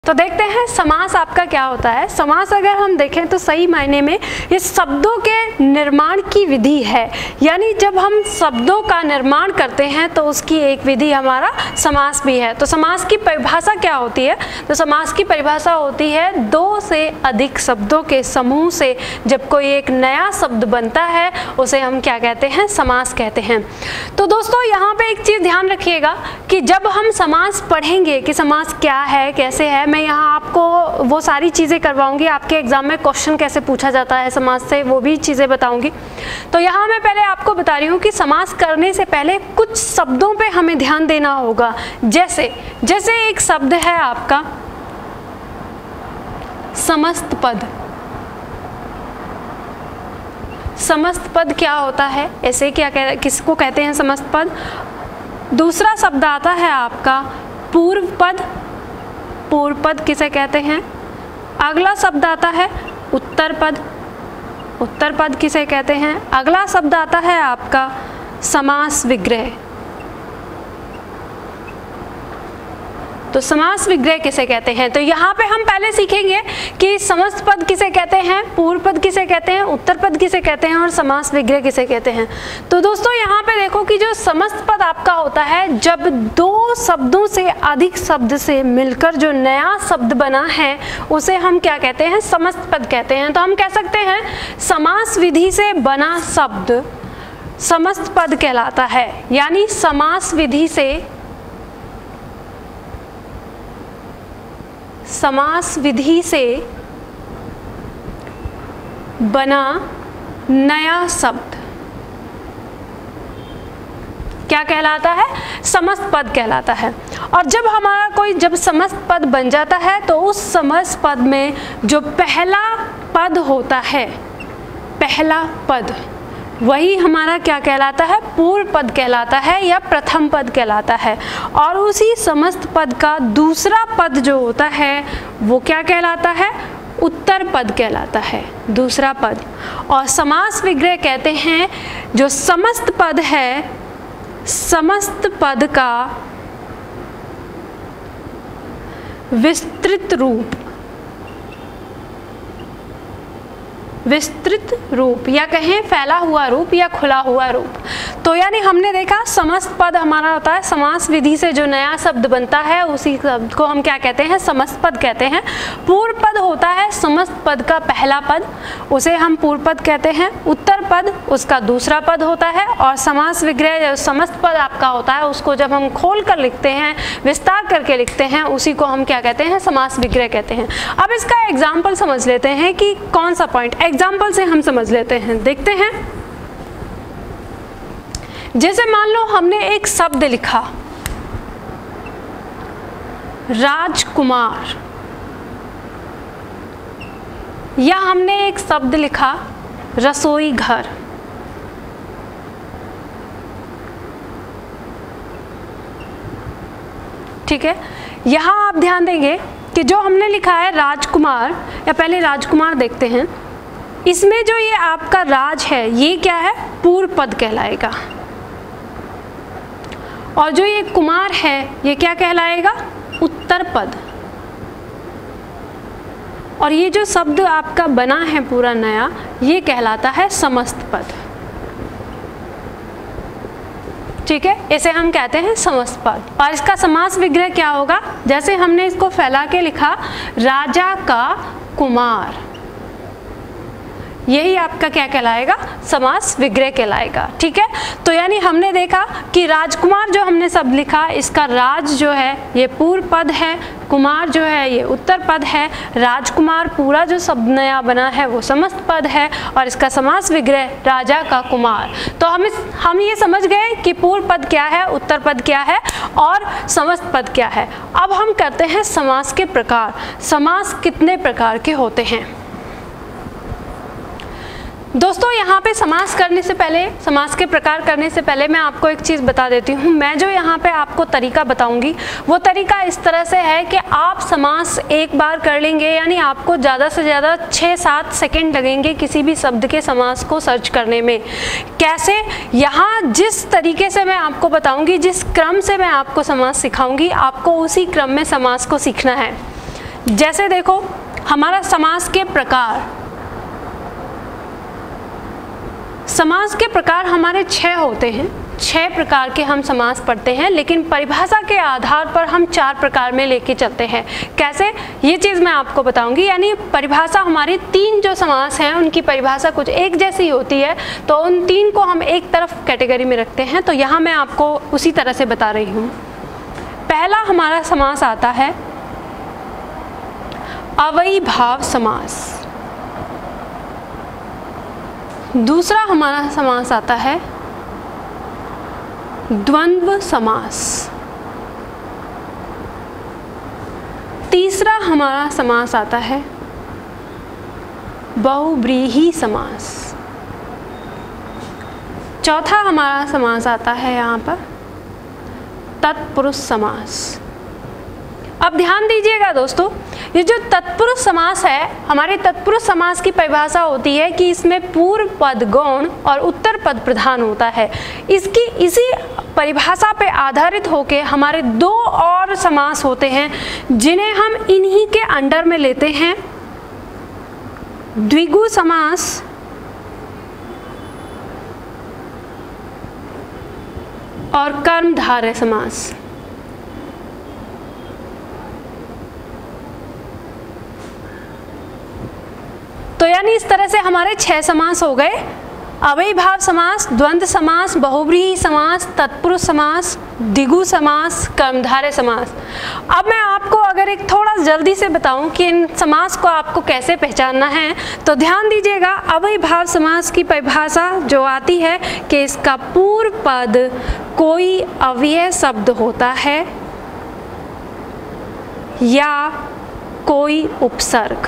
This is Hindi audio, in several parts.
तो देखते हैं समास आपका क्या होता है। समास अगर हम देखें तो सही मायने में ये शब्दों के निर्माण की विधि है, यानी जब हम शब्दों का निर्माण करते हैं तो उसकी एक विधि हमारा समास भी है। तो समास की परिभाषा क्या होती है? तो समास की परिभाषा होती है दो से अधिक शब्दों के समूह से जब कोई एक नया शब्द बनता है उसे हम क्या कहते हैं? समास कहते हैं। तो दोस्तों यहाँ पे एक चीज़ ध्यान रखिएगा कि जब हम समास पढ़ेंगे कि समास क्या है, कैसे है, मैं यहाँ आपको वो सारी चीज़ें करवाऊंगी। आपके एग्जाम में क्वेश्चन कैसे पूछा जाता है समास से वो भी चीज़ें बताऊंगी। तो यहाँ मैं पहले आपको बता रही हूँ कि समास करने से पहले कुछ शब्दों पे हमें ध्यान देना होगा। जैसे एक शब्द है आपका समस्त पद। समस्त पद क्या होता है? ऐसे किसको कहते हैं समस्त पद? दूसरा शब्द आता है आपका पूर्व पद। पूर्व पद किसे कहते हैं? अगला शब्द आता है उत्तर पद। उत्तर पद किसे कहते हैं? अगला शब्द आता है आपका समास विग्रह। तो समास विग्रह किसे कहते हैं? तो यहाँ पे हम पहले सीखेंगे कि समस्त पद किसे कहते हैं, पूर्व पद किसे कहते हैं, उत्तर पद किसे कहते हैं और समास विग्रह किसे कहते हैं। तो दोस्तों यहाँ पे देखो कि जो समस्त पद आपका होता है जब दो शब्दों से अधिक शब्द से मिलकर जो नया शब्द बना है उसे हम क्या कहते हैं? समस्त पद कहते हैं। तो हम कह सकते हैं समास विधि से बना शब्द समस्त पद कहलाता है, यानी समास विधि से बना नया शब्द क्या कहलाता है? समस्त पद कहलाता है। और जब हमारा जब समस्त पद बन जाता है तो उस समस्त पद में जो पहला पद होता है, पहला पद, वही हमारा क्या कहलाता है? पूर्व पद कहलाता है या प्रथम पद कहलाता है। और उसी समस्त पद का दूसरा पद जो होता है वो क्या कहलाता है? उत्तर पद कहलाता है, दूसरा पद। और समास विग्रह कहते हैं जो समस्त पद है, समस्त पद का विस्तृत रूप या कहें फैला हुआ रूप या खुला हुआ रूप। तो यानी हमने देखा समस्त पद हमारा होता है समास विधि से जो नया शब्द बनता है उसी शब्द को हम क्या कहते हैं? समस्त पद कहते हैं। पूर्व पद होता है समस्त पद का पहला पद, उसे हम पूर्व पद कहते हैं। उत्तर पद उसका दूसरा पद होता है। और समास विग्रह जो समस्त पद आपका होता है उसको जब हम खोल कर लिखते हैं, विस्तार करके लिखते हैं, उसी को हम क्या कहते हैं? समास विग्रह कहते हैं। अब इसका एग्जाम्पल समझ लेते हैं कि कौन सा पॉइंट, एग्जाम्पल से हम समझ लेते हैं। देखते हैं, जैसे मान लो हमने एक शब्द लिखा राजकुमार, या हमने एक शब्द लिखा रसोई घर। ठीक है, यहां आप ध्यान देंगे कि जो हमने लिखा है राजकुमार, या पहले राजकुमार देखते हैं, इसमें जो ये आपका राज है ये क्या है? पूर्व पद कहलाएगा। और जो ये कुमार है ये क्या कहलाएगा? उत्तर पद। और ये जो शब्द आपका बना है पूरा नया ये कहलाता है समस्त पद। ठीक है, इसे हम कहते हैं समस्त पद। और इसका समास विग्रह क्या होगा? जैसे हमने इसको फैला के लिखा राजा का कुमार, यही आपका क्या कहलाएगा? समास विग्रह कहलाएगा। ठीक है, तो यानी हमने देखा कि राजकुमार जो हमने शब्द लिखा इसका राज जो है ये पूर्व पद है, कुमार जो है ये उत्तर पद है, राजकुमार पूरा जो शब्द नया बना है वो समस्त पद है, और इसका समास विग्रह राजा का कुमार। तो हम ये समझ गए कि पूर्व पद क्या है, उत्तर पद क्या है और समस्त पद क्या है। अब हम करते हैं समास के प्रकार। समास कितने प्रकार के होते हैं? दोस्तों यहाँ पे समास करने से पहले, समास के प्रकार करने से पहले मैं आपको एक चीज़ बता देती हूँ। मैं जो यहाँ पे आपको तरीका बताऊँगी वो तरीका इस तरह से है कि आप समास एक बार कर लेंगे, यानी आपको ज़्यादा से ज़्यादा 6-7 सेकेंड लगेंगे किसी भी शब्द के समास को सर्च करने में। कैसे? यहाँ जिस तरीके से मैं आपको बताऊँगी, जिस क्रम से मैं आपको समास सिखाऊँगी, आपको उसी क्रम में समास को सीखना है। जैसे देखो हमारा समास के प्रकार, समास के प्रकार हमारे 6 होते हैं, 6 प्रकार के हम समास पढ़ते हैं, लेकिन परिभाषा के आधार पर हम 4 प्रकार में लेके चलते हैं। कैसे, ये चीज़ मैं आपको बताऊंगी। यानी परिभाषा हमारी 3 जो समास हैं उनकी परिभाषा कुछ एक जैसी होती है, तो उन 3 को हम एक तरफ कैटेगरी में रखते हैं। तो यहाँ मैं आपको उसी तरह से बता रही हूँ। पहला हमारा समास आता है अव्ययीभाव समास। दूसरा हमारा समास आता है द्वंद्व समास। तीसरा हमारा समास आता है बहुव्रीहि समास। चौथा हमारा समास आता है यहाँ पर तत्पुरुष समास। अब ध्यान दीजिएगा दोस्तों, ये जो तत्पुरुष समास है, हमारे तत्पुरुष समास की परिभाषा होती है कि इसमें पूर्व पद गौण और उत्तर पद प्रधान होता है। इसी परिभाषा पे आधारित होकर हमारे 2 और समास होते हैं जिन्हें हम इन्हीं के अंडर में लेते हैं, द्विगु समास और कर्मधारय समास। तो यानी इस तरह से हमारे 6 समास हो गए, अव्ययीभाव समास, द्वंद्व समास, बहुव्रीहि समास, तत्पुरुष समास, द्विगु समास, कर्मधारय समास। अब मैं आपको अगर एक थोड़ा जल्दी से बताऊं कि इन समास को आपको कैसे पहचानना है, तो ध्यान दीजिएगा। अव्ययीभाव समास की परिभाषा जो आती है कि इसका पूर्व पद कोई अव्यय शब्द होता है या कोई उपसर्ग।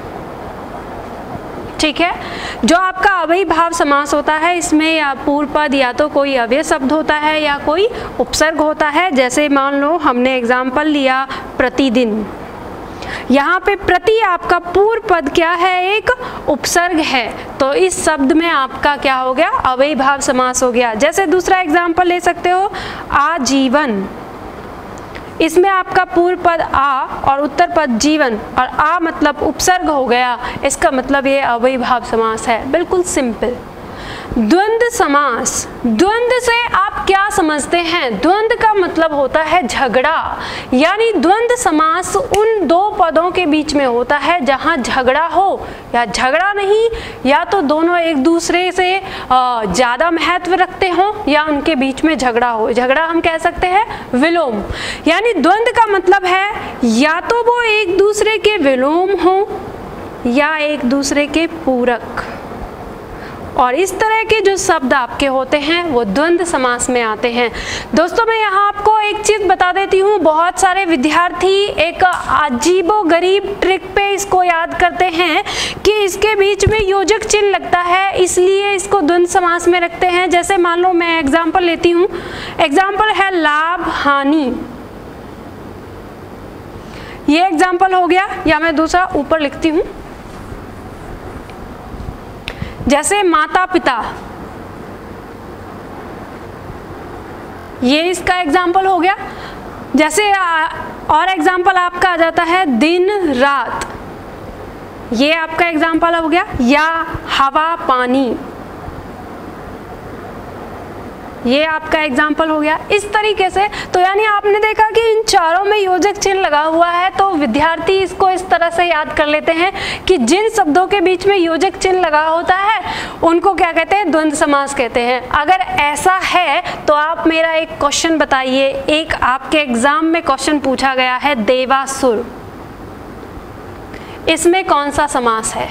ठीक है, जो आपका अव्ययीभाव समास होता है इसमें या पूर्व पद या तो कोई अव्यय शब्द होता है या कोई उपसर्ग होता है। जैसे मान लो हमने एग्जाम्पल लिया प्रतिदिन, यहाँ पे प्रति आपका पूर्व पद क्या है, एक उपसर्ग है, तो इस शब्द में आपका क्या हो गया, अव्ययीभाव समास हो गया। जैसे दूसरा एग्जाम्पल ले सकते हो आजीवन, इसमें आपका पूर्व पद आ और उत्तर पद जीवन, और आ मतलब उपसर्ग हो गया, इसका मतलब ये अव्ययीभाव समास है। बिल्कुल सिंपल। द्वंद्व समास, द्वंद्व से आप क्या समझते हैं? द्वंद्व का मतलब होता है झगड़ा, यानी द्वंद्व समास उन 2 पदों के बीच में होता है जहां झगड़ा हो या झगड़ा नहीं, या तो दोनों एक दूसरे से ज़्यादा महत्व रखते हो या उनके बीच में झगड़ा हो। झगड़ा हम कह सकते हैं विलोम। यानी द्वंद्व का मतलब है या तो वो एक दूसरे के विलोम हो या एक दूसरे के पूरक, और इस तरह के जो शब्द आपके होते हैं वो द्वंद्व समास में आते हैं। दोस्तों मैं यहाँ आपको एक चीज़ बता देती हूँ, बहुत सारे विद्यार्थी एक अजीबोगरीब ट्रिक पे इसको याद करते हैं कि इसके बीच में योजक चिन्ह लगता है इसलिए इसको द्वंद्व समास में रखते हैं। जैसे मान लो मैं एग्जाम्पल लेती हूँ, एग्जाम्पल है लाभ हानि, ये एग्जाम्पल हो गया, या मैं दूसरा ऊपर लिखती हूँ, जैसे माता पिता, ये इसका एग्जाम्पल हो गया। जैसे और एग्जाम्पल आपका आ जाता है दिन रात, ये आपका एग्जाम्पल हो गया, या हवा पानी, ये आपका एग्जाम्पल हो गया। इस तरीके से तो यानी आपने देखा कि इन चारों में योजक चिन्ह लगा हुआ है, तो विद्यार्थी इसको इस तरह से याद कर लेते हैं कि जिन शब्दों के बीच में योजक चिन्ह लगा होता है उनको क्या कहते हैं, द्वंद्व समास कहते हैं। अगर ऐसा है तो आप मेरा एक क्वेश्चन बताइए, एक आपके एग्जाम में क्वेश्चन पूछा गया है देवासुर, इसमें कौन सा समास है?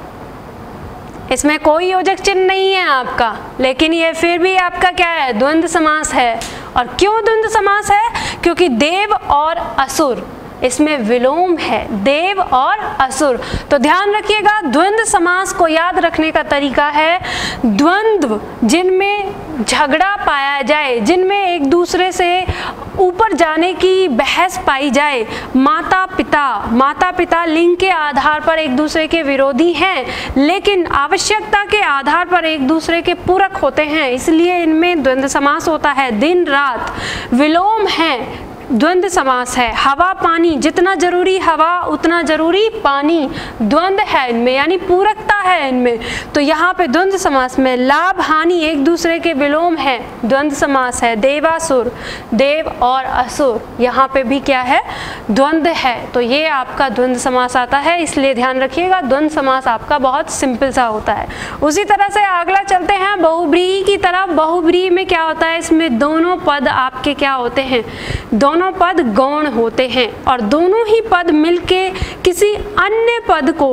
इसमें कोई योजक चिन्ह नहीं है आपका, लेकिन ये फिर भी आपका क्या है, द्वंद्व समास है। और क्यों द्वंद्व समास है? क्योंकि देव और असुर, इसमें विलोम है, देव और असुर। तो ध्यान रखिएगा, द्वंद्व समास को याद रखने का तरीका है द्वंद्व जिनमें झगड़ा पाया जाए, जिनमें एक दूसरे से ऊपर जाने की बहस पाई जाए। माता पिता लिंग के आधार पर एक दूसरे के विरोधी हैं, लेकिन आवश्यकता के आधार पर एक दूसरे के पूरक होते हैं, इसलिए इनमें द्वंद्व समास होता है। दिन रात विलोम है, द्वंद्व समास है। हवा पानी, जितना जरूरी हवा उतना जरूरी पानी, द्वंद्व है इनमें, यानी पूरकता है इनमें। तो यहाँ पे द्वंद्व समास में लाभ हानि एक दूसरे के विलोम है, द्वंद्व समास है। देवासुर, देव और असुर, यहाँ पे भी क्या है, द्वंद्व है। तो ये आपका द्वंद्व समास आता है, इसलिए ध्यान रखिएगा द्वंद्व समास आपका बहुत सिंपल सा होता है। उसी तरह से अगला चलते हैं बहुब्रीहि की तरफ। बहुब्रीहि में क्या होता है, इसमें दोनों पद आपके क्या होते हैं, दोनों पद गौण होते हैं और दोनों ही पद मिलके किसी अन्य पद को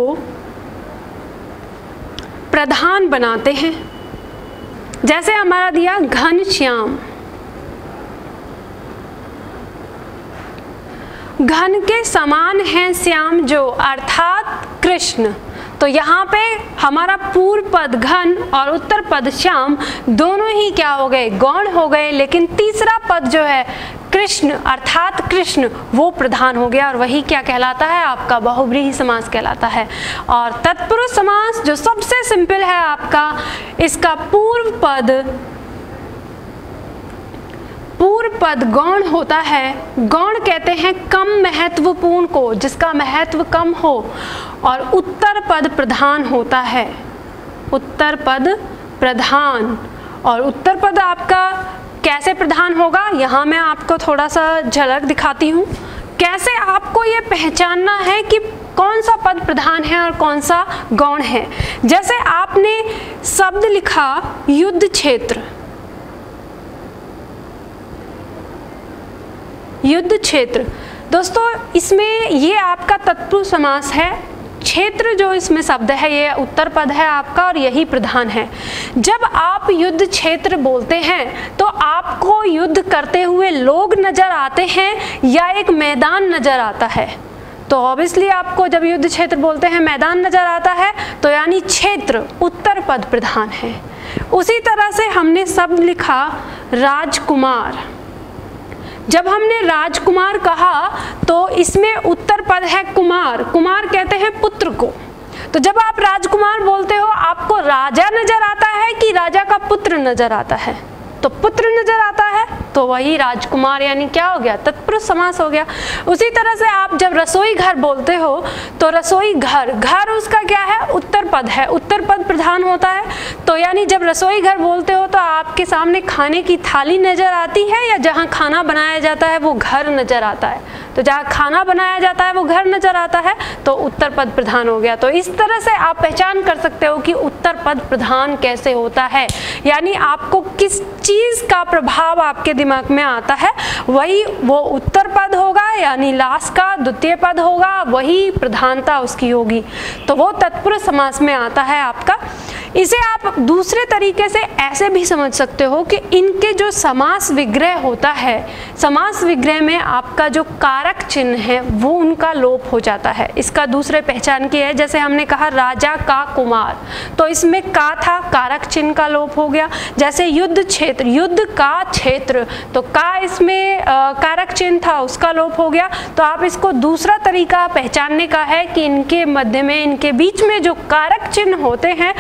प्रधान बनाते हैं। जैसे हमारा दिया घनश्याम, घन के समान है श्याम जो, अर्थात कृष्ण। तो यहाँ पे हमारा पूर्व पद घन और उत्तर पद श्याम दोनों ही क्या हो गए, गौण हो गए, लेकिन तीसरा पद जो है कृष्ण अर्थात कृष्ण वो प्रधान हो गया और वही क्या कहलाता है, आपका बहुब्रीहि समास कहलाता है। और तत्पुरुष समास जो सबसे सिंपल है आपका, इसका पूर्व पद गौण होता है। गौण कहते हैं कम महत्वपूर्ण को, जिसका महत्व कम हो, और उत्तर पद प्रधान होता है, उत्तर पद प्रधान। और उत्तर पद आपका कैसे प्रधान होगा, यहाँ मैं आपको थोड़ा सा झलक दिखाती हूँ। कैसे आपको ये पहचानना है कि कौन सा पद प्रधान है और कौन सा गौण है। जैसे आपने शब्द लिखा युद्ध क्षेत्र, युद्ध क्षेत्र, दोस्तों इसमें ये आपका तत्पुरुष समास है। क्षेत्र जो इसमें शब्द है ये उत्तर पद है आपका और यही प्रधान है। जब आप युद्ध क्षेत्र बोलते हैं तो आपको युद्ध करते हुए लोग नजर आते हैं या एक मैदान नजर आता है। तो ऑब्वियसली आपको जब युद्ध क्षेत्र बोलते हैं मैदान नजर आता है, तो यानी क्षेत्र उत्तर पद प्रधान है। उसी तरह से हमने शब्द लिखा राजकुमार, जब हमने राजकुमार कहा तो इसमें उत्तर पद है कुमार, कुमार कहते हैं पुत्र को। तो जब आप राजकुमार बोलते हो आपको राजा नजर आता है कि राजा का पुत्र नजर आता है, तो पुत्र नजर आता है तो वही राजकुमार यानी क्या हो गया, तत्पुरुष समास हो गया। उसी तरह से आप जब रसोई घर बोलते हो तो रसोई घर, घर उसका क्या है, उत्तर पद है, उत्तर पद प्रधान होता है। तो यानी जब रसोई घर बोलते हो तो आपके सामने खाने की थाली नजर आती है या जहाँ खाना बनाया जाता है वो घर नजर आता है। तो जहाँ खाना बनाया जाता है वो घर नजर आता है तो उत्तर पद प्रधान हो गया। तो इस तरह से आप पहचान कर सकते हो कि उत्तर पद प्रधान कैसे होता है, यानी आपको किस चीज का प्रभाव आपके दिमाग में आता है वही वो उत्तर पद होगा, यानी लास्ट का द्वितीय पद होगा, वही प्रधानता उसकी होगी। तो वो तत्पुरुष समास में आता है आपका। इसे आप दूसरे तरीके से ऐसे भी समझ सकते हो कि इनके जो समास विग्रह होता है, समास विग्रह में आपका जो कारक चिन्ह है वो उनका लोप हो जाता है। इसका दूसरे पहचान की है, जैसे हमने कहा राजा का कुमार, तो इसमें का था, कारक चिन्ह का लोप हो गया। जैसे युद्ध क्षेत्र, युद्ध का क्षेत्र, तो का इसमें कारक चिन्ह था उसका लोप हो गया। तो आप इसको दूसरा तरीका पहचानने का है कि इनके मध्य में, इनके बीच में जो कारक चिन्ह होते हैं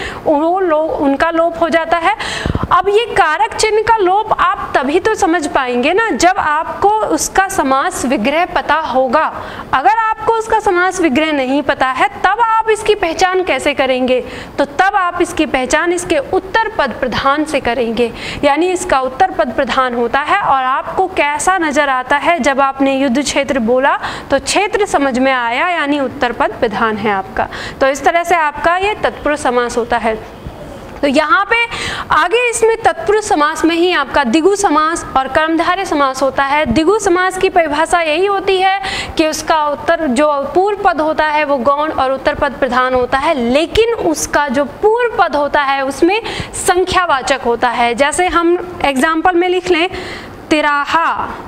उनका लोप हो जाता है। अब ये कारक चिन्ह का लोप आप तभी तो समझ पाएंगे ना जब आपको उसका समास विग्रह पता होगा। अगर आपको उसका समास विग्रह नहीं पता है तब आप इसकी पहचान कैसे करेंगे, तो तब आप इसकी पहचान इसके उत्तर पद प्रधान से करेंगे, यानी इसका उत्तर पद प्रधान होता है। और आपको कैसा नजर आता है, जब आपने युद्ध क्षेत्र बोला तो क्षेत्र समझ में आया, यानी उत्तर पद प्रधान है आपका। तो इस तरह से आपका ये तत्पुरुष समास होता है। तो यहाँ पे आगे इसमें तत्पुरुष समास में ही आपका द्विगु समास और कर्मधारय समास होता है। द्विगु समास की परिभाषा यही होती है कि उसका उत्तर जो पूर्व पद होता है वो गौण और उत्तर पद प्रधान होता है, लेकिन उसका जो पूर्व पद होता है उसमें संख्यावाचक होता है। जैसे हम एग्जाम्पल में लिख लें तिराहा,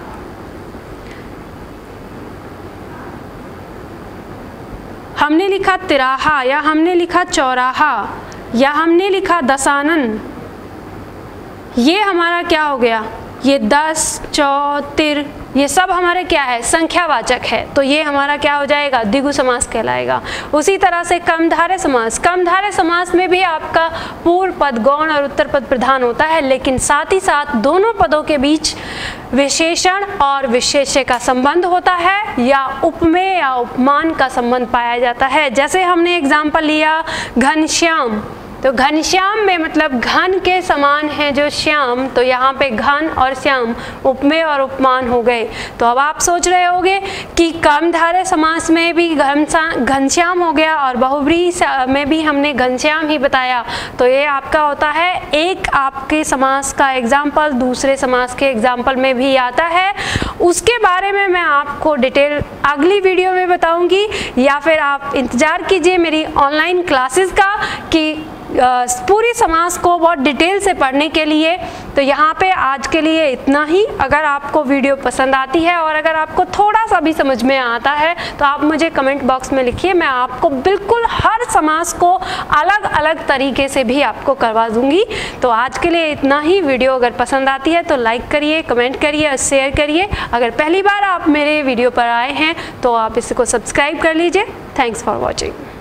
हमने लिखा तिराहा या हमने लिखा चौराहा या हमने लिखा दशानन, ये हमारा क्या हो गया, ये 10 चौ तिर ये सब हमारे क्या है, संख्यावाचक है, तो ये हमारा क्या हो जाएगा, द्विगु समास कहलाएगा। उसी तरह से कर्मधारय समास, कर्मधारय समास में भी आपका पूर्व पद गौण और उत्तर पद प्रधान होता है, लेकिन साथ ही साथ दोनों पदों के बीच विशेषण और विशेष्य का संबंध होता है या उपमेय या उपमान का संबंध पाया जाता है। जैसे हमने एग्जाम्पल लिया घनश्याम, तो घनश्याम में मतलब घन के समान है जो श्याम, तो यहाँ पे घन और श्याम उपमेय और उपमान हो गए। तो अब आप सोच रहे होंगे कि कर्मधारय समास में भी घनश्याम हो गया और बहुव्रीहि में भी हमने घनश्याम ही बताया, तो ये आपका होता है एक आपके समास का एग्जाम्पल दूसरे समास के एग्जाम्पल में भी आता है। उसके बारे में मैं आपको डिटेल अगली वीडियो में बताऊंगी, या फिर आप इंतज़ार कीजिए मेरी ऑनलाइन क्लासेस का कि पूरी समास को बहुत डिटेल से पढ़ने के लिए। तो यहाँ पे आज के लिए इतना ही। अगर आपको वीडियो पसंद आती है और अगर आपको थोड़ा सा भी समझ में आता है तो आप मुझे कमेंट बॉक्स में लिखिए, मैं आपको बिल्कुल हर समास को अलग अलग तरीके से भी आपको करवा दूँगी। तो आज के लिए इतना ही। वीडियो अगर पसंद आती है तो लाइक करिए, कमेंट करिए और शेयर करिए। अगर पहली बार आप मेरे वीडियो पर आए हैं तो आप इसको सब्सक्राइब कर लीजिए। Thanks for watching.